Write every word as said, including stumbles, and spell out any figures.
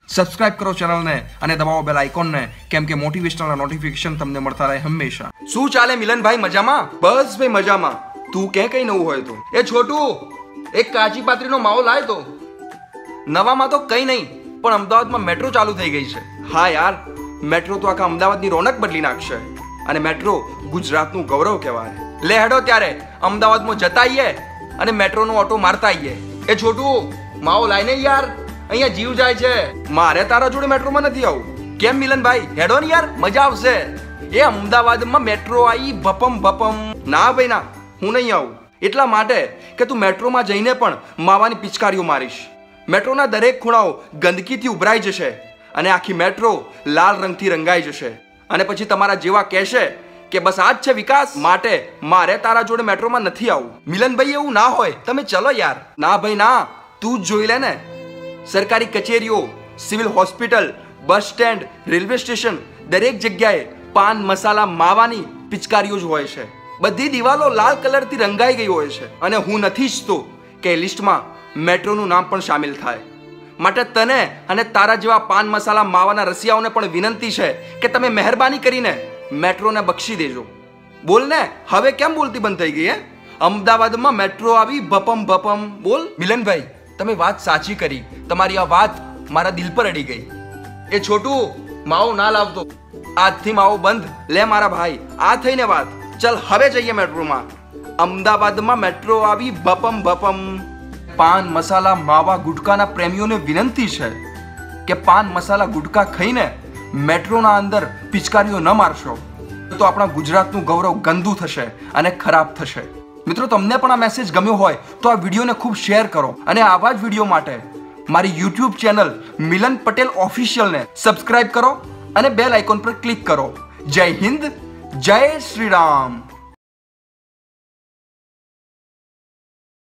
Subscribe કરો ચેનલને અને દબાવો બેલ આઇકોનને, કેમ કે મોટિવેશનલ નોટિફિકેશન તમને મળતા રહે હંમેશા. શું ચાલે મિલનભાઈ, મજામાં? બસ ભાઈ મજામાં. તું કે કઈ નવું હોય તો? એ છોટું, એક કાચી પાત્રીનો માવો લાય તો. નવામાં તો કઈ નહીં, પણ અમદાવાદમાં મેટ્રો ચાલુ થઈ ગઈ છે. હા યાર, મેટ્રો તો આખા અમદાવાદની રોનક બદલી નાખશે. અને મેટ્રો ગુજરાતનું ગૌરવ કહેવાય. લે હેડો ત્યારે અમદાવાદમાં જતા આવીએ અને મેટ્રોનો ઓટો મારતા આવીએ. એ છોટું, માવો લાઈને યાર, અહીંયા જીવ જાય છે. મારે તારા જોડે મેટ્રોમાં નથી આવું. કેમ મિલનભાઈ, હેડો ને યાર, મજા આવશે. એ અમદાવાદમાં મેટ્રો આવી ભપમ ભપમ. ના ભાઈ ના, હું નહીં આવું. એટલા માટે કે તું મેટ્રોમાં જઈને પણ માવાની પિચકારીઓ મારીશ. મેટ્રોના દરેક ખૂણાઓ ગંદકીથી ઉભરાઈ જશે અને આખી મેટ્રો લાલ રંગથી રંગાઈ જશે. અને પછી તમારા જેવા કહેશે કે બસ આ જ છે વિકાસ, માટે મારે તારા જોડે મેટ્રોમાં નથી આવું. મિલનભાઈ એવું ના હોય, તમે ચલો યાર. ના ભાઈ ના, તું જ જોઈ લે ને. સરકારી કચેરીઓ, civil hospital, bus stand, railway station, દરેક જગ્યાએ પાન મસાલા માવાની પિચકારીઓ જ હોય છે. બધી દિવાલો લાલ કલરથી રંગાઈ ગઈ હોય છે. અને હું નથી ઈચ્છતો કે લિસ્ટમાં મેટ્રોનું નામ પણ સામેલ થાય. માટે તને અને તારા જેવા પાન મસાલા માવાના રસિયાઓને પણ વિનંતી છે કે તમે મહેરબાની કરીને મેટ્રોને બક્ષી દેજો. બોલ ને, હવે કેમ બોલતી બંધ થઈ ગઈ? હે, અમદાવાદમાં મેટ્રો આવી ભપમ ભપમ. બોલ મિલનભાઈ, તમે વાત સાચી કરી. તમારી આ વાત મારા દિલ પર અડી ગઈ. એ છોટું, માવો ના લાવતો. આજથી માવો બંધ. લે મારા ભાઈ, આ થઈને વાત. ચલ હવે જઈએ મેટ્રોમાં. અમદાવાદમાં મેટ્રો આવી ભપમ ભપમ. પાન મસાલા માવા ગુટકાના પ્રેમીઓને વિનંતી છે કે પાન મસાલા ગુટકા ખાઈને મેટ્રોના અંદર પિચકારીઓ ન મારશો, તો આપણા ગુજરાતનું ગૌરવ ગંદુ થશે અને ખરાબ થશે. મિત્રો, તમને પણ આ મેસેજ ગમ્યો હોય તો આ વિડીયોને ખૂબ શેર કરો. અને આવા જ વિડીયો માટે મારી યુટ્યુબ ચેનલ મિલન પટેલ ઓફિશિયલને સબસ્ક્રાઇબ કરો અને બેલ આઇકોન પર ક્લિક કરો. જય હિન્દ, જય શ્રી રામ.